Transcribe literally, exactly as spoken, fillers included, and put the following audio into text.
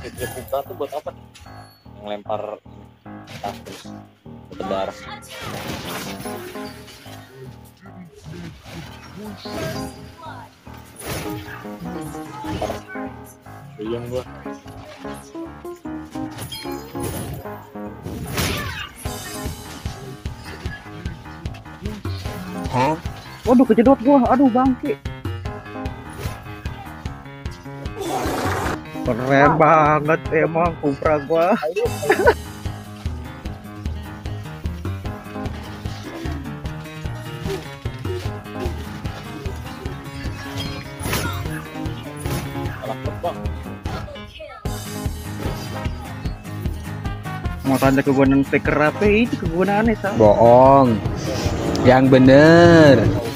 Replika tuh buat apa? Yang lempar tas terus berdarah. Puyeng gua. Hah? Waduh, kejedot gua. Aduh, bangke. Keren banget emang Cupra gua. Mau tanda kegunaan speaker apa itu kegunaannya sama? Bohong. Yang bener.